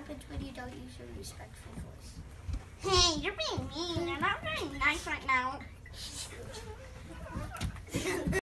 happens when you don't use your respectful voice. Hey, you're being mean. You're not very nice right now.